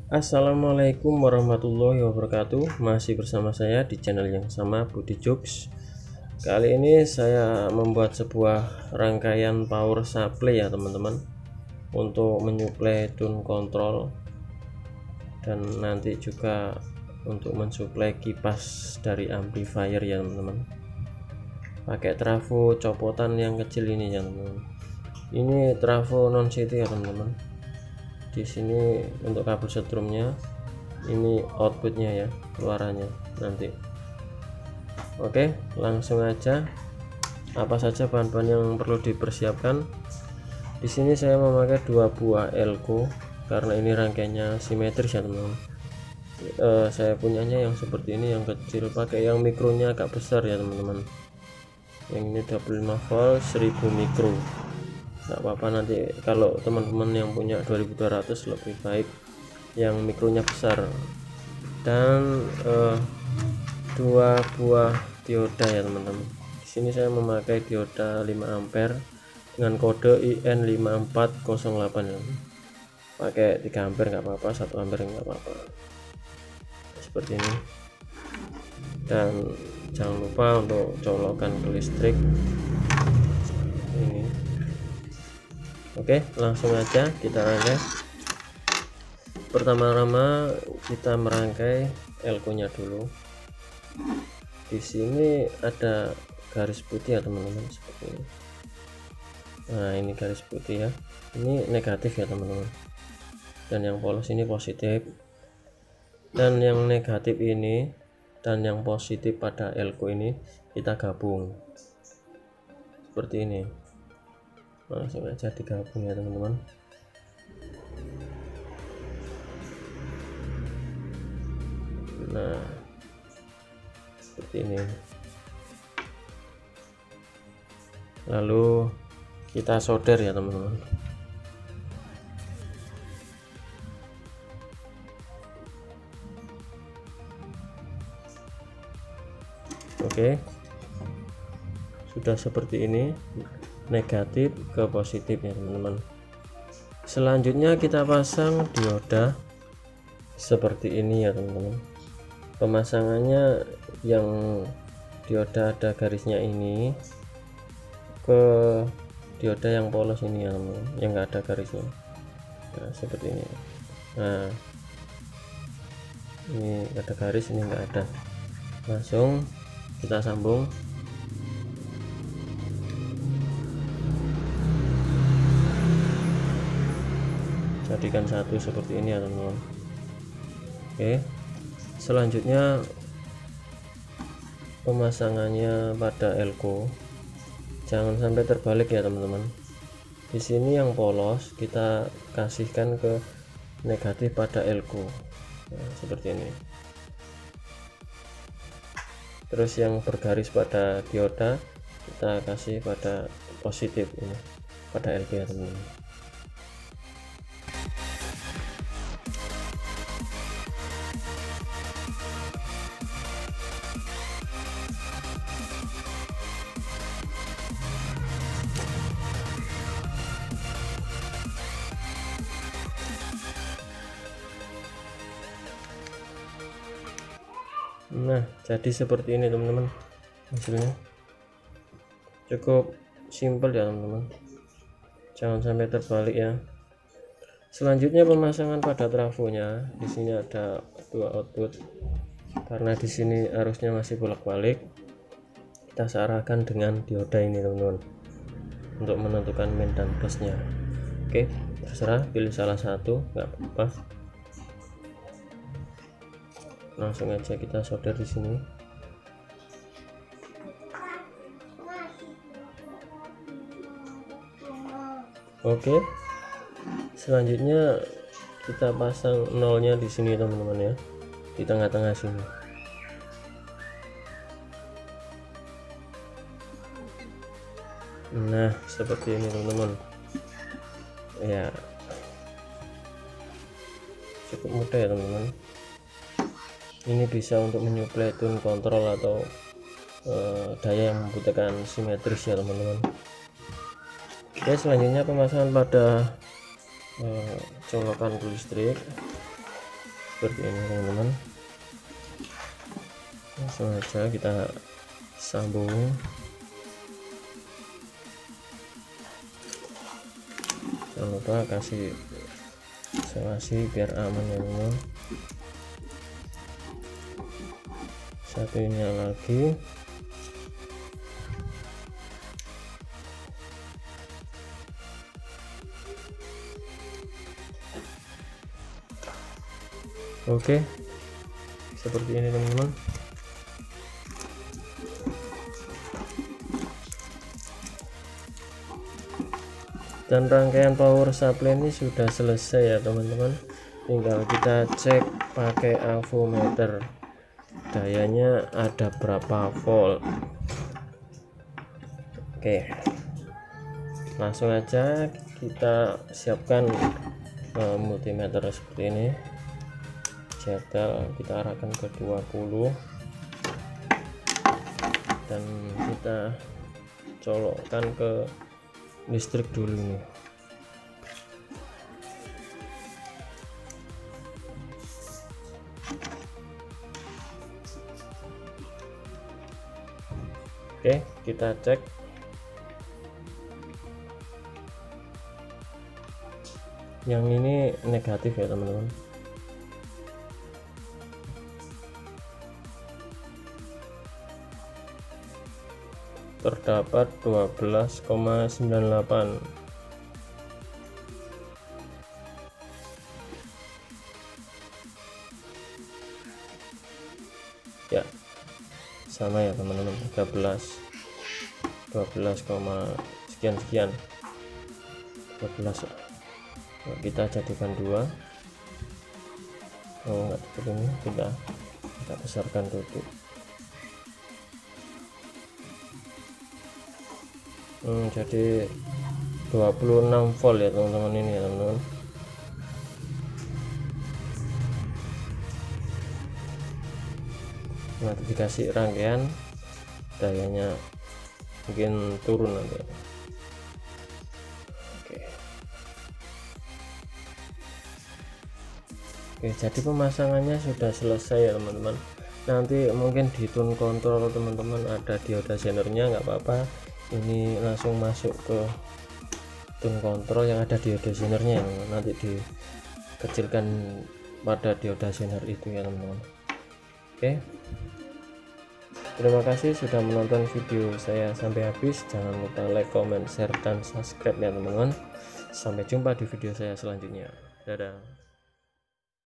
Assalamualaikum warahmatullahi wabarakatuh. Masih bersama saya di channel yang sama, Budi Jux. Kali ini saya membuat sebuah rangkaian power supply ya teman-teman, untuk menyuplai tune control dan nanti juga untuk mensuplai kipas dari amplifier ya teman-teman. Pakai trafo copotan yang kecil ini ya teman-teman. Ini trafo non city ya teman-teman. Di sini untuk kabel setrumnya, ini outputnya ya, keluarannya nanti. Oke, langsung aja. Apa saja bahan-bahan yang perlu dipersiapkan? Di sini saya memakai 2 buah elko karena ini rangkaiannya simetris ya teman-teman. Saya punyanya yang seperti ini, yang kecil. Pakai yang mikronya agak besar ya teman-teman. Yang ini 25 volt 1000 mikro. Nggak apa-apa, nanti kalau teman-teman yang punya 2200 lebih baik yang mikronya besar. Dan 2 buah dioda ya teman-teman. Di sini saya memakai dioda 5 ampere dengan kode IN5408 ya. Pakai 3 ampere nggak apa-apa, 1 ampere nggak apa-apa, seperti ini. Dan jangan lupa untuk colokan ke listrik ini. Oke, langsung aja kita rangkai. Pertama-tama kita merangkai elko-nya dulu. Di sini ada garis putih ya teman-teman, seperti ini. Nah, ini garis putih ya. Ini negatif ya teman-teman. Dan yang polos ini positif. Dan yang negatif ini dan yang positif pada elko ini kita gabung. Seperti ini. Langsung aja digabung ya teman-teman. Nah, seperti ini. Lalu kita solder ya teman-teman. Oke, sudah seperti ini, negatif ke positif ya teman-teman. Selanjutnya kita pasang dioda seperti ini ya teman-teman. Pemasangannya yang dioda ada garisnya ini ke dioda yang polos ini ya teman-teman, yang enggak ada garisnya. Nah, seperti ini. Nah, ini ada garis, ini enggak ada. Langsung kita sambung. Jadikan satu seperti ini ya teman-teman. Oke, selanjutnya pemasangannya pada elko jangan sampai terbalik ya teman-teman. Di sini yang polos kita kasihkan ke negatif pada elko. Nah, seperti ini. Terus yang bergaris pada dioda kita kasih pada positif ini, pada elko ya teman-teman. Nah, jadi seperti ini teman-teman, hasilnya cukup simpel ya teman-teman, jangan sampai terbalik ya. Selanjutnya pemasangan pada trafonya. Di sini ada 2 output, karena di sini arusnya masih bolak-balik, kita searahkan dengan dioda ini teman-teman untuk menentukan min dan plusnya. Oke, terserah pilih salah satu, nggak apa-apa. Langsung aja kita solder di sini. Oke, selanjutnya kita pasang nolnya di sini teman-teman ya, di tengah-tengah sini. Nah, seperti ini teman-teman ya, cukup mudah ya teman-teman. Ini bisa untuk menyuplai tune control atau daya yang membutuhkan simetris ya teman-teman. Oke, selanjutnya pemasangan pada colokan listrik. seperti ini teman-teman. Langsung aja kita sambung. Jangan lupa kasih isolasi biar aman ya teman-teman. Satunya lagi. Oke, seperti ini teman-teman. Dan rangkaian power supply ini sudah selesai ya teman-teman. Tinggal kita cek pakai avometer, dayanya ada berapa volt. Oke, langsung aja kita siapkan multimeter seperti ini. Jadal kita arahkan ke 20 dan kita colokkan ke listrik dulu nih. Oke, kita cek. Yang ini negatif ya teman-teman. Terdapat 12,98. Ya, sama ya teman-teman, 12 sekian 12. Kita jadikan 2. Oh enggak, seperti ini kita besarkan dulu. Jadi 26 volt ya teman-teman, ini ya teman-teman. Nanti dikasih rangkaian, dayanya mungkin turun nanti. Oke, jadi pemasangannya sudah selesai ya teman-teman. Nanti mungkin di tune kontrol teman-teman ada dioda zenernya, nggak apa-apa, ini langsung masuk ke tune kontrol yang ada dioda zenernya, nanti dikecilkan pada dioda zener itu ya teman-teman. Oke, terima kasih sudah menonton video saya sampai habis. Jangan lupa like, comment, share, dan subscribe ya teman-teman. Sampai jumpa di video saya selanjutnya. Dadah.